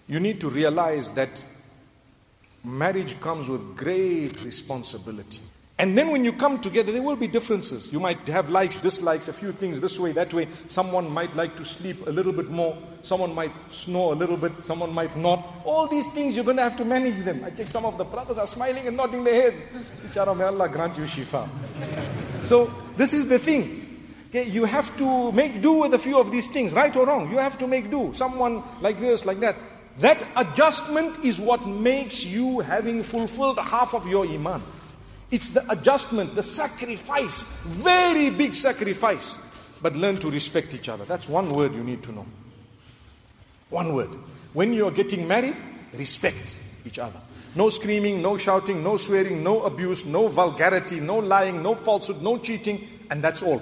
You need to realize that marriage comes with great responsibility. And then when you come together, there will be differences. You might have likes, dislikes, a few things this way, that way. Someone might like to sleep a little bit more. Someone might snore a little bit. Someone might not. All these things, you're going to have to manage them. I check some of the brothers are smiling and nodding their heads. Bichara, may Allah grant you shifa. So, this is the thing. Okay, you have to make do with a few of these things, right or wrong. You have to make do. Someone like this, like that. That adjustment is what makes you having fulfilled half of your iman. It's the adjustment, the sacrifice, very big sacrifice. But learn to respect each other. That's one word you need to know. One word. When you're getting married, respect each other. No screaming, no shouting, no swearing, no abuse, no vulgarity, no lying, no falsehood, no cheating, and that's all.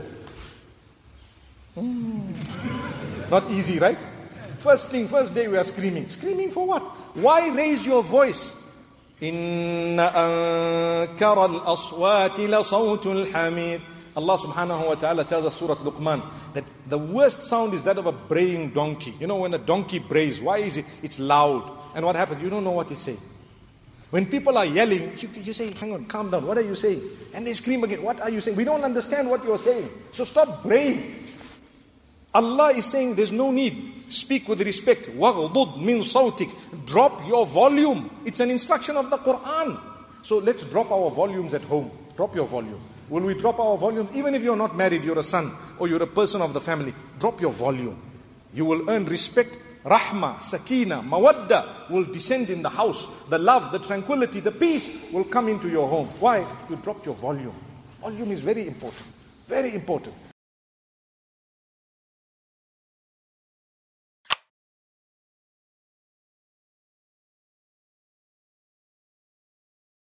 Not easy, right? First day we are screaming. Screaming for what? Why raise your voice? Inna ankara al-aswati la sawtul hamir. Allah subhanahu wa ta'ala tells us Surah Luqman that the worst sound is that of a braying donkey. You know when a donkey brays, why is it? It's loud. And what happens? You don't know what it's saying. When people are yelling, you say, hang on, calm down, what are you saying? And they scream again, what are you saying? We don't understand what you're saying. So stop braying. Allah is saying there's no need. Speak with respect. وَغْضُضْ مِنْ صَوْتِكَ. Drop your volume. It's an instruction of the Quran. So let's drop our volumes at home. Drop your volume. Will we drop our volumes? Even if you're not married, you're a son or you're a person of the family, drop your volume. You will earn respect. Rahmah, sakina, mawadda will descend in the house. The love, the tranquility, the peace will come into your home. Why? You dropped your volume. Volume is very important. Very important.